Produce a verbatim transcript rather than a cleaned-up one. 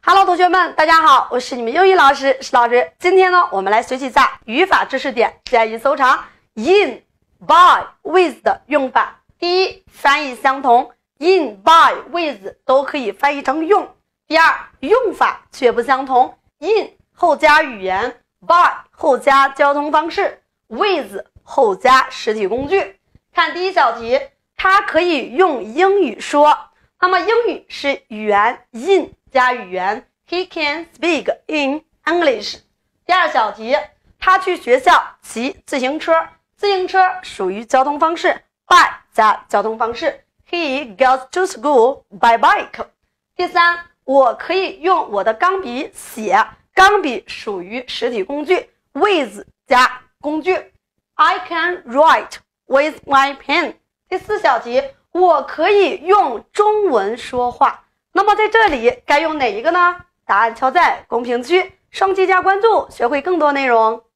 Hello， 同学们，大家好，我是你们英语老师石老师。今天呢，我们来学习一下语法知识点建议搜查 in by、with 的用法。第一，翻译相同 ，in by、with 都可以翻译成用。第二，用法却不相同 ，in 后加语言 ，by 后加交通方式 ，with 后加实体工具。看第一小题，它可以用英语说，那么英语是语言 in 加语言 ，He can speak in English。第二小题，他去学校骑自行车，自行车属于交通方式 by 加交通方式 ，He goes to school by bike。第三，我可以用我的钢笔写，钢笔属于实体工具 with 加工具 ，I can write with my pen。第四小题，我可以用中文说话。那么在这里该用哪一个呢？答案敲在公屏区，双击加关注，学会更多内容。